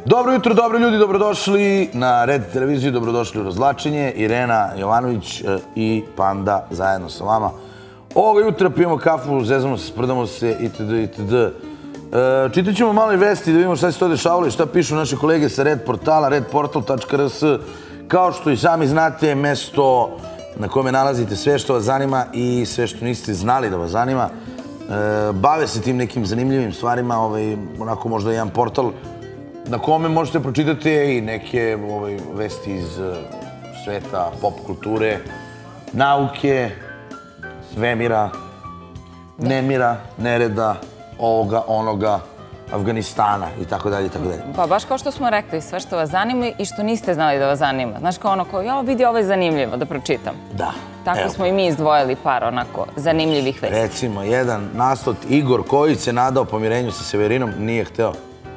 Dobro jutro, dobri ljudi, dobrodošli na Red televiziju, dobrodošli u Razvlačenje. Irena Jovanović i Panda zajedno sa vama. Ovoga jutra pijemo kafu, zezamo se, sprdamo se, itd. itd. Čitat ćemo malo i vesti da vidimo šta se to dešavalo i šta pišu naše kolege sa Red portala, redportal.rs. Kao što i sami znate, mesto na kome nalazite sve što vas zanima i sve što niste znali da vas zanima. Bave se tim nekim zanimljivim stvarima, onako možda jedan portal na kome možete pročitati i neke vesti iz sveta, pop kulture, nauke, svemira, nemira, nereda, ovoga, onoga, Afganistana i tako dalje, i tako dalje. Pa baš kao što smo rekli, sve što vas zanima i što niste znali da vas zanima. Znaš, kao ono kao, ja vidi, ovo je zanimljivo, da pročitam. Da. Tako smo i mi izdvojili par onako zanimljivih vesti. Recimo, jedan naslov, Igor Kojić se nadao pomirenju sa Severinom, nije hteo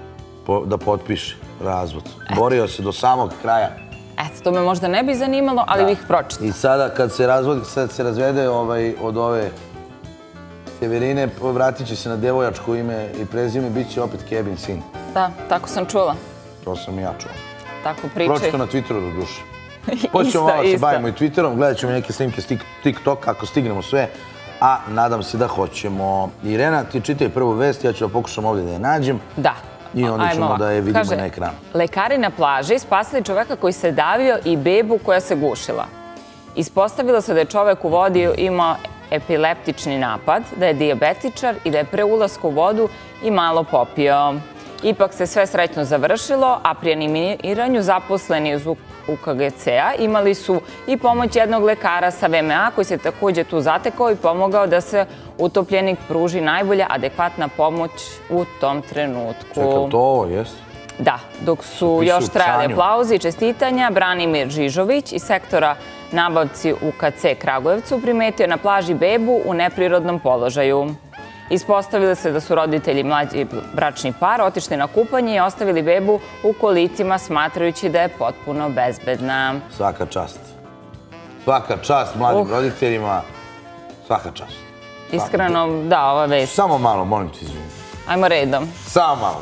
da potpiše razvod. Borio se do samog kraja. Eto, to me možda ne bi zanimalo, ali bih pročitala. I sada kad se razvodi, sad se razvede od ove Severine, vratit će se na devoječko ime i prezime, bit će opet Kevin sin. Da, tako sam čula. To sam i ja čuo. Tako pričaj. Pročito na Twitteru do duše. Počnemo malo se bavimo i Twitterom, gledat ćemo neke snimke s TikToka ako stignemo sve, a nadam se da hoćemo. Irena, ti čitaj prvu vest, ja ću da pokušam ovdje da je nađem. Da. I onda ćemo da je vidimo na ekranu. Lekari na plaži spasili čoveka koji se davio i bebu koja se gušila. Ispostavilo se da je čovek u vodi imao epileptični napad, da je dijabetičar i da je pre ulaska u vodu i malo popio. Ipak se sve srećno završilo, a pri animiranju zaposleni iz UKGC-a imali su i pomoć jednog lekara sa VMA koji se također tu zatekao i pomogao da se utopljenik pruži najbolja adekvatna pomoć u tom trenutku. Čekaj, to ovo jest? Da, dok su još trajali aplauzi i čestitanja, Branimir Žižović iz sektora nabavci UKC Kragujevcu primetio na plaži bebu u neprirodnom položaju. Ispostavilo se da su roditelji mlađi bračni par otišli na kupanje i ostavili bebu u kolicima smatrajući da je potpuno bezbedna. Svaka čast. Svaka čast mladim roditeljima. Svaka čast. Iskreno, da, ova vest. Samo malo, molim ti izvini. Ajmo redom. Samo malo.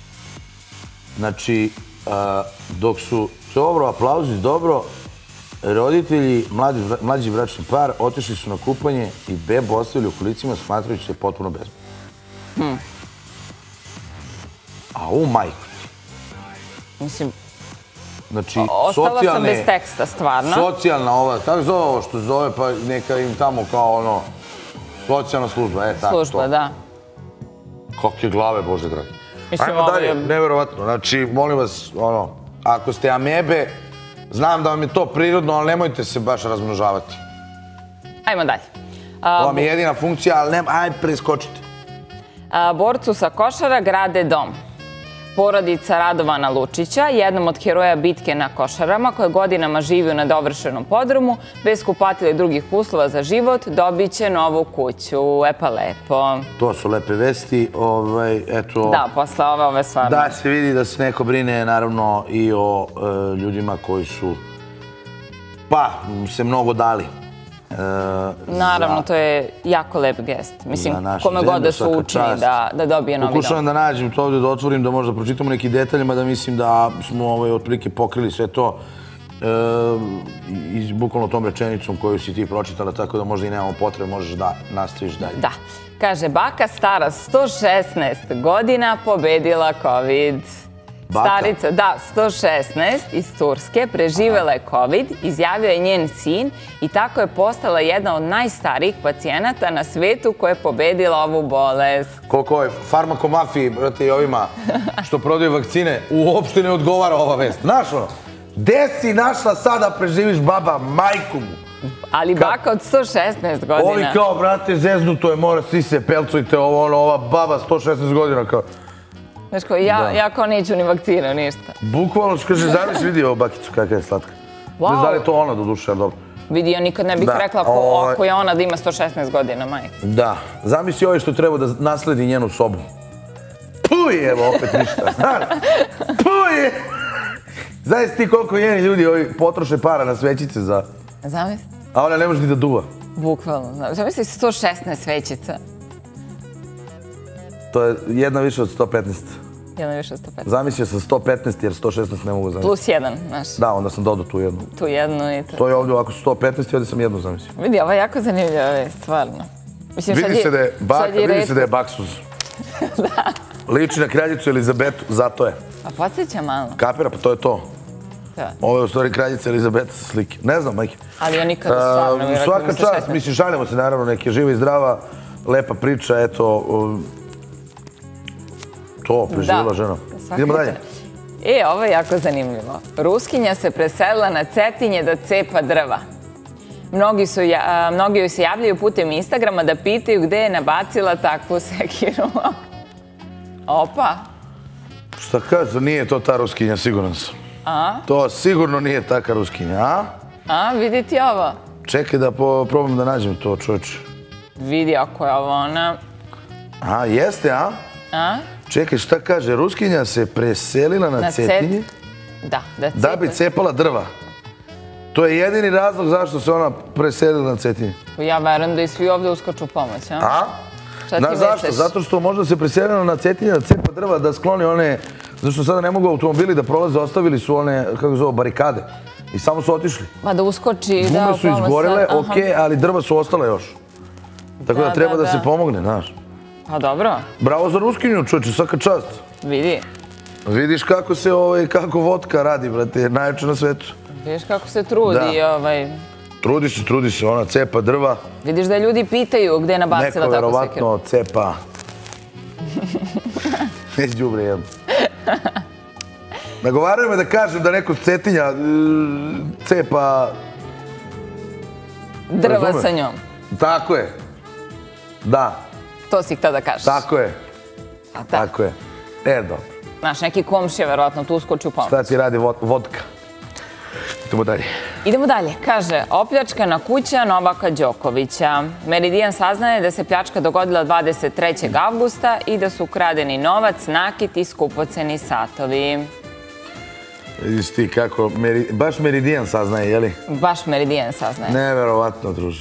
Znači, dok su dobro, aplauzi, dobro, roditelji, mlađi bračni par, otišli su na kupanje i bebu ostavili u kolicima smatrajući se potpuno bezbedno. A u majku ti. Mislim, znači, ostala sam bez teksta, stvarno. Socijalna ova, tako zove ovo što zove, pa neka im tamo kao ono, socijalna služba, tako to. Služba, da. Kakve glave, Bože dragi. Ajmo dalje, neverovatno. Znači, molim vas, ono, ako ste amebe, znam da vam je to prirodno, ali nemojte se baš razmnožavati. Ajmo dalje. To vam je jedina funkcija, ali ajde preskočite. Borcu sa Košara grade dom. Porodica Radovana Lučića, jednom od heroja bitke na Košarama, koja godinama živi u nedovršenom podrumu, bez kupatila i drugih uslova za život, dobit će novu kuću. Pa lepo. To su lepe vesti. Da, posle ove stvarno. Da se vidi da se neko brine, naravno, i o ljudima koji su, pa, se mnogo dali. Naravno, to je jako lep gest. Mislim, kome god da se učini da dobije novi dom. Pokušavam da nađem to ovdje, da otvorim, da možda pročitamo neki detaljima, da mislim da smo otprilike pokrili sve to i bukvalno tom rečenicom koju si ti pročitala, tako da možda i nemamo potrebe, možeš da nastaviš dalje. Da. Kaže, baka stara 116 godina pobedila COVID. Starica, da, 116 iz Turske, preživela je COVID, izjavio je njen sin i tako je postala jedna od najstarijih pacijenata na svetu koja je pobedila ovu bolest. Koliko je farmakomafiji, brate, i ovima što prodaju vakcine, uopšte ne odgovara ova vest. Znaš ono, gde si našla sada preživiš baba majku mu? Ali baka od 116 godina. Ovi kao, brate, zeznuto je, mora, svi se pelcujte, ova baba 116 godina kao... Znaš ko, ja kao neću ni vakcinu, ništa. Bukvalno, kaže, zavis vidi ovo bakicu kakva je slatka. Ne znam da li je to ona do duše, ali dobro. Vidi, ja nikad ne bih rekla ako je ona da ima 116 godina, majka. Da, zamisli ovaj što treba da nasledi njenu sobu. Puj, evo, opet ništa, znaš. Puj! Znaš ti koliko njeni ljudi potroše para na svećice za... Zamisli? A ona ne može ni da duva. Bukvalno, zamisli 116 svećica. To je jedna više od 115. Jedan više 115. Zamislio sam 115 jer 116 ne mogu zamisliti. Plus jedan, znaš. Da, onda sam dodao tu jednu. Tu jednu i to. To je ovdje, ako su 115, ovdje sam jednu zamislio. Vidi, ovo je jako zanimljiva vest, stvarno. Vidi se da je baksuz. Da. Liči na kraljicu Elizabetu, zato je. A podsjeća malo. Kapira, pa to je to. Da. Ovo je u stvari kraljica Elizabeta sa slike. Ne znam, majke. Ali ja nikada stvarno... Svaka čast, mislim, šaljamo se naravno, neke živa i zdrava, lepa priča, eto... To, preživjela žena. Idemo dalje. Ovo je jako zanimljivo. Ruskinja se preselila na Cetinje da cepa drva. Mnogi joj se javljaju putem Instagrama da pitaju gde je nabacila takvu sekiru. Opa! Šta kaže, nije to ta Ruskinja, siguran sam. A? To sigurno nije taka Ruskinja, a? A, vidi ti ovo. Čekaj da probam da nađem to, čovječe. Vidi ako je ovo ona. A, jeste, a? A? Čekaj, šta kaže, Ruskinja se preselila na Cetinje? Da bi cepala drva. To je jedini razlog zašto se ona preselila na Cetinje. Ja verujem da i svi ovdje uskoču pomoć, a? A? Znaš zašto? Zato što možda se preselila na Cetinje da cepa drva, da skloni one... Zato što sada ne mogu automobili da prolaze, ostavili su one, kako zove, barikade. I samo su otišli. Pa da uskoči, da... Gume su izgorele, okej, ali drva su ostale još. Tako da treba da se pomogne, znaš. Pa dobro. Bravo za Ruskinju, čovječe, svaka čast. Vidi. Vidiš kako se, kako vodka radi, brate, najjače na svetu. Vidiš kako se trudi, Trudi se, ona cepa drva. Vidiš da ljudi pitaju gde je nabacila tako sekiru. Neko verovatno cepa. Neć đubre jedno. Nagovaraju me da kažem da neko s Cetinja cepa... Drva sa njom. Tako je. Da. To si htio da kažeš. Tako je. Tako je. Dobro. Znaš, neki komšija verovatno tu uskoči u pomoć. Šta ti radi vodka? Idemo dalje. Idemo dalje. Kaže, opljačkana kuća Novaka Đokovića. Meridian saznaje da se pljačka dogodila 23. avgusta i da su ukradeni novac, nakit i skupoceni satovi. Vidiš ti kako, baš Meridian saznaje, jeli? Baš Meridian saznaje. Neverovatno, druže.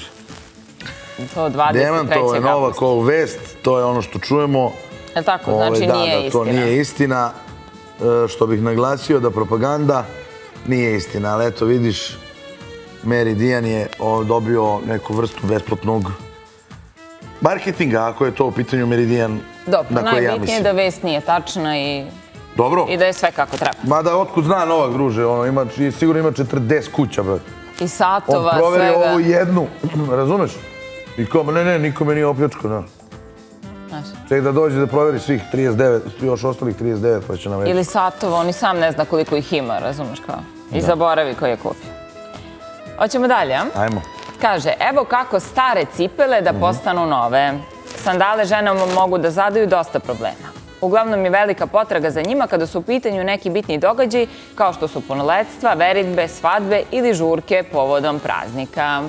To 23. Demantovo je Novakovu vest, to je ono što čujemo. Je tako, znači nije istina. Da, to nije istina. Što bih naglasio da propaganda nije istina, ali eto vidiš, Meridian je dobio neku vrstu besplatnog marketinga, ako je to u pitanju Meridian na koje ja mislim. Najbitnije je da vest nije tačna i da je sve kako treba. Mada otkud zna Novak, druže, sigurno ima 40 kuća, brate. I satova, svega. On proveri ovu jednu, razumeš? I kao, ne, nikome nije opljačko, ne. Ček da dođe da proveri svih 39, još ostalih 39 pa će nam reći. Ili satova, on i sam ne zna koliko ih ima, razumeš kao. I zaboravi koji je kupio. Hoćemo dalje, a? Ajmo. Kaže, evo kako stare cipele da postanu nove. Sandale ženama mogu da zadaju dosta problema. Uglavnom je velika potraga za njima kada su u pitanju neki bitni događaji kao što su punoletstva, veritbe, svadbe ili žurke povodom praznika.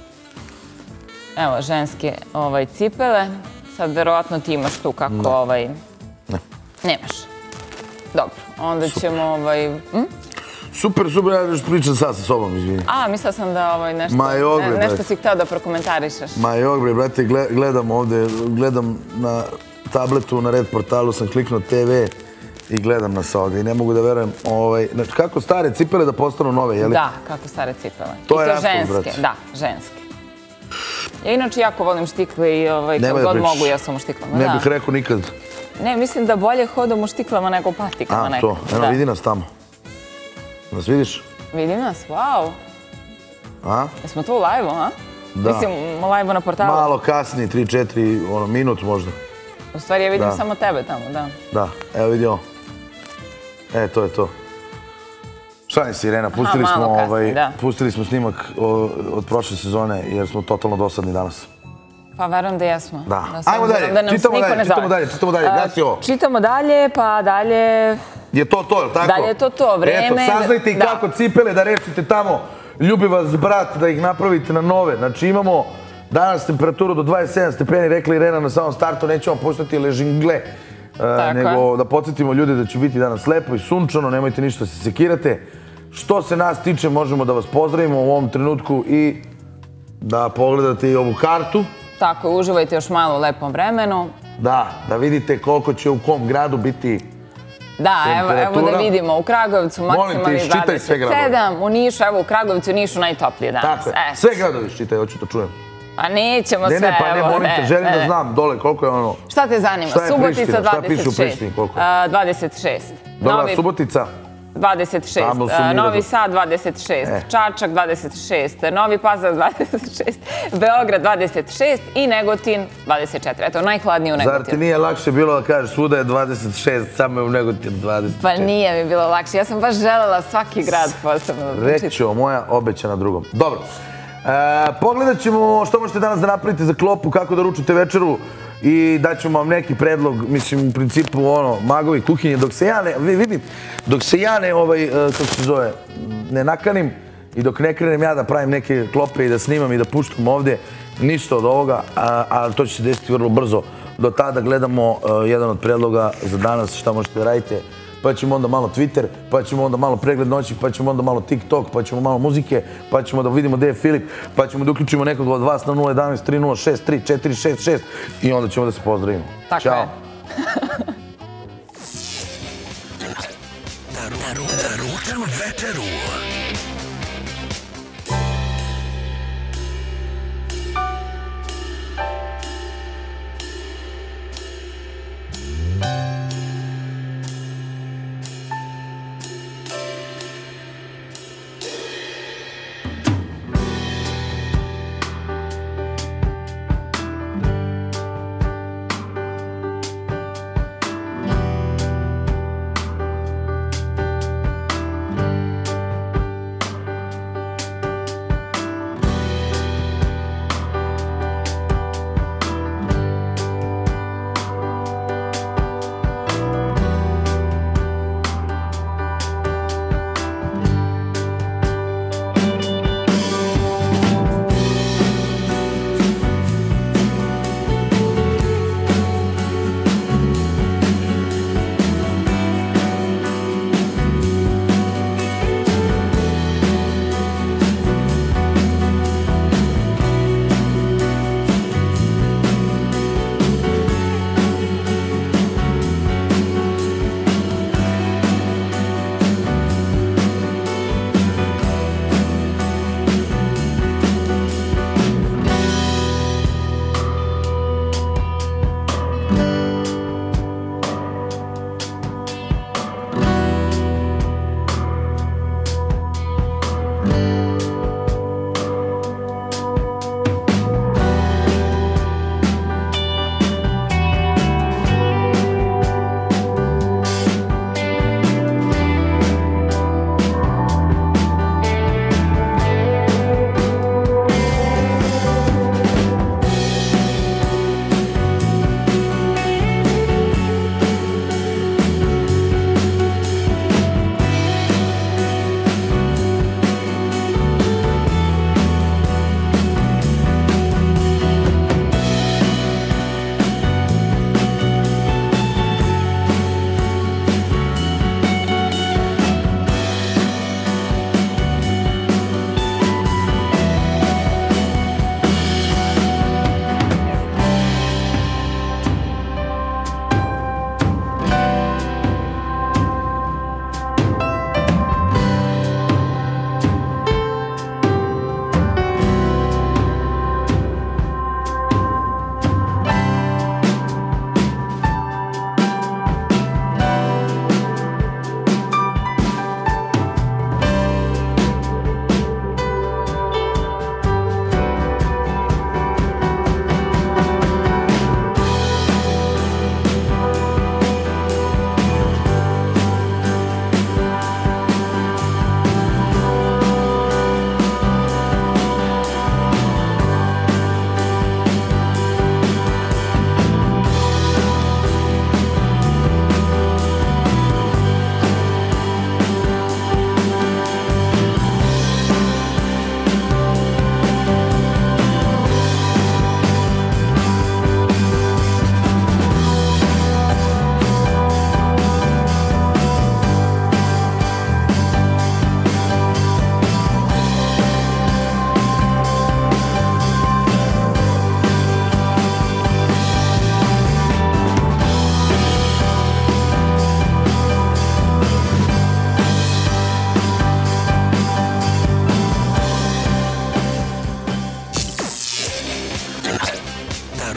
Evo, ženske cipele. Sad, verovatno ti imaš tu kako Ne. Nemaš. Dobro, onda ćemo Super, ja još pričam sad sa sobom, izvini. Mislila sam da nešto si htio da prokomentarišeš. Ma jok, bre, brate, gledam ovde, gledam na tabletu, na Red portalu sam kliknuo TV i gledam nas ovde i ne mogu da verujem. Kako stare cipele da postanu nove, jeli? Da, kako stare cipele. To je raspol, brate. Da, ženske. Ja inače jako volim štikle i kad god mogu ja sam u štiklama. Ne bih rekao nikad. Ne, mislim da bolje hodam u štiklama nego u patikama. To, eno vidi nas tamo. Nas vidiš? Vidim nas, wow. Jesmo tu u live-u, a? Da. Mislim, u live-u na portalu. Malo kasnije, 3-4 minut možda. U stvari ja vidim samo tebe tamo, da. Da, evo vidi ovo. To je to. Šalim se, Irena, pustili smo snimak od prošle sezone jer smo totalno dosadni danas. Pa verujem da jesmo. Da. Ajmo dalje, čitamo dalje, gasi ovo. Čitamo dalje, pa dalje... Je to, je li tako? Dalje je to, vreme... Eto, saznajte i kako cipele da rešite tamo. Ljubi vas brat da ih napravite na nove. Znači imamo danas temperaturu do 27 stepeni, rekla Irena na samom startu, nećemo postati ležingle. Nego da podsjetimo ljude da će biti danas lepo i sunčano, nemojte ništa se sekirate. Što se nas tiče, možemo da vas pozdravimo u ovom trenutku i da pogledate i ovu kartu. Tako, uživajte još malo u lepom vremenu. Da vidite koliko će u kom gradu biti Da, evo da vidimo, u Kragujevcu maksimalni 27, u Nišu, evo u Kragujevcu i Nišu najtoplije danas. Tako je, sve gradovi čitaj, hoću to čujem. Pa nećemo sve, evo. Ne, pa ne, molim te, želim da znam dole koliko je ono... Šta te zanima? Subotica 26. Šta piše u Prištini, koliko? 26. Dobra, Subotica? 26, Novi Sad 26, Čačak 26, Novi Pazar 26, Beograd 26 i Negotin 24. Eto, najhladniji u Negotinu. Zar ti nije lakše bilo da kažeš svuda je 26, samo je u Negotinu 24? Pa nije mi bilo lakše, ja sam baš želela svaki grad posebno. Reći ću, moja obećana drugom. Dobro, pogledat ćemo što možete danas da napravite za klopu, kako da ručite večeru i daćemo vam neki predlog, mislim, u principu, ono, magovi kuhinje, dok se ja ne, vidim, dok se ja ne, kako se zove, ne nakanim i dok ne krenem ja da pravim neke klope i da snimam i da puštam ovdje, ništa od ovoga, ali to će se desiti vrlo brzo. Do tada gledamo jedan od predloga za danas, šta možete da radite, pa ćemo onda malo Twitter, pa ćemo onda malo pregled noći, pa ćemo onda malo TikTok, pa ćemo malo muzike, pa ćemo da vidimo gde je Filip, pa ćemo da uključimo nekog od vas na 011 306 3466 i onda ćemo da se pozdravimo. Tako je. Naručam večeru.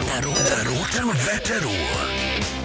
Ručan večeru.